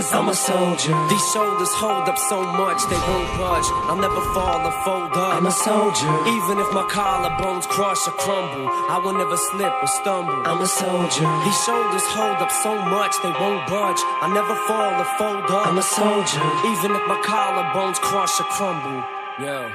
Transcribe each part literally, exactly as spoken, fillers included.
cause I'm a soldier. These shoulders hold up so much, they won't budge. I'll never fall or fold up. I'm a soldier. Even if my collarbones crush or crumble, I will never slip or stumble. I'm a soldier. These shoulders hold up so much, they won't budge. I'll never fall or fold up. I'm a soldier. Even if my collarbones crush or crumble. Yeah.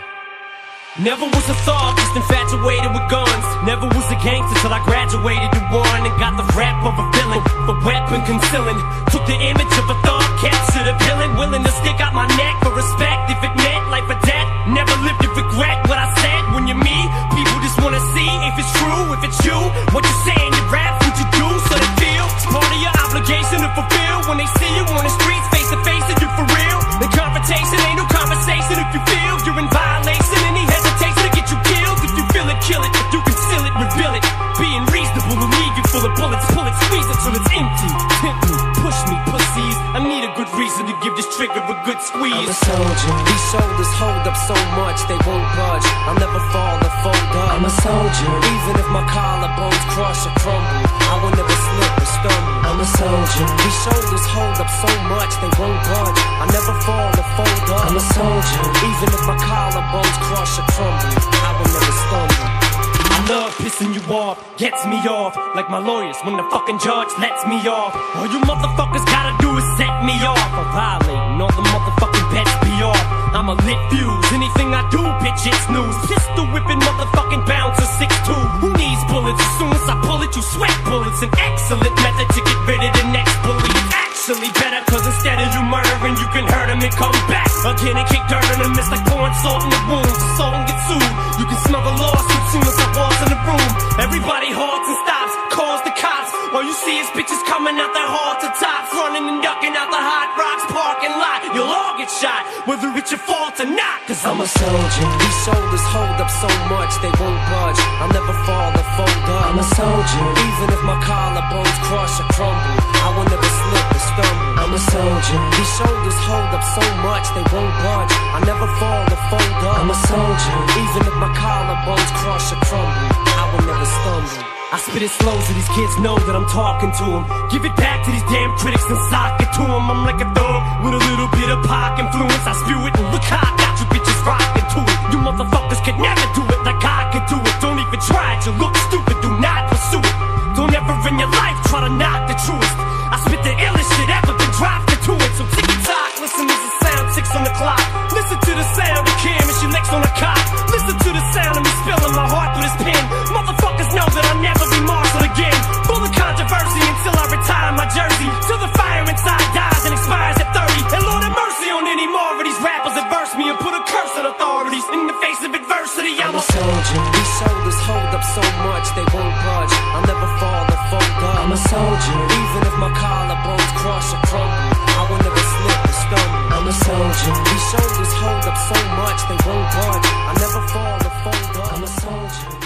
Never was a thug, just infatuated with guns. Never was a gangster till I graduated to one and got the rap of a villain for weapon concealing. Took the image of a thug, captured a villain, willing to stick out my neck for respect if it meant life or death. Never lived to regret what I said. When you're me, people just wanna see if it's true, if it's you. What you say in your rap, what you do, so they feel it's part of your obligation to fulfill. When they see you on the streets, face to face, and you for real. The confrontation ain't no conversation if you feel you're in violation. Any hesitation to get you killed. If you feel it, kill it. If you conceal it, reveal it. Being reasonable will leave you full of bullets. Pull it, squeeze it till it's empty. Tempt me, push me, pussies. I need a good reason to give this trigger a good squeeze. I'm a soldier. These shoulders hold up so much they won't budge. I'll never fall or fold up. I'm a soldier. Even if my collarbones crush or crumble, I will never slip or stumble. I'm a soldier. These shoulders hold up so much they won't budge. I'll never fall or fold up. I'm a soldier. Even if my collarbones crush or crumble, I will never stumble. I love pissing you off, gets me off, like my lawyers when the fucking judge lets me off. All you motherfuckers gotta do is set me off. I'm violating all the motherfucking bets be off. I'm a lit fuse, anything I do, bitch, it's news. Pistol whipping motherfucking bouncer six two. Who needs bullets? As soon as I pull it, you sweat bullets. An excellent method to get rid of the next bully. It's actually better, cause instead of you murdering, you can hurt him and come back again and kick dirt in him. It's like pouring salt in the wounds, the soul and get sued. You can smell the lawsuit soon as I walk in the room. Everybody halts and stops, calls the cops. All you see is bitches coming out their halter tops, running and ducking out the Hot Rocks parking lot. You'll all get shot, whether it's your fault or not, cause I'm a soldier. These shoulders hold up so much they won't budge. I'll never fall or fold up. I'm a soldier. Even if my collarbones crush or crumble, I will never slip or stumble. I'm a soldier. These shoulders hold up so much they won't budge. I'll never fall or fold up. I'm a soldier. Even if my collarbones crush or crumble, I will never stumble. I spit it slow so these kids know that I'm talking to them. Give it back to these damn critics and sock it to them. I'm like a thug with a little bit of pop influence. I spew it and look how I got you bitches rocking to it. You motherfuckers could never do it like I could do it. Don't even try it, you look stupid, do not pursue it. Don't ever in your life try to knock the truest. I spit the illest shit ever been dropped into it. So ticky-tock, listen to the sound, six on the clock. Listen to the sound of Kim and she licks on the cop. Listen to the sound of me spilling my heart with his pen. Motherfuckers know that I'll never be marshaled again. Full of controversy until I retire my jersey. Till the fire inside dies and expires at thirty. And Lord have mercy on any more of these rappers that verse me and put a curse on authorities. In the face of adversity, I'm, I'm a soldier. These shoulders hold up so much they won't budge. I'll never fall or fold up. I'm a soldier. Even if my collarbones crush or crumble, I will never slip or stumble. I'm a soldier. These shoulders hold up so much they won't budge. I'll never fall or fold up. I'm a soldier.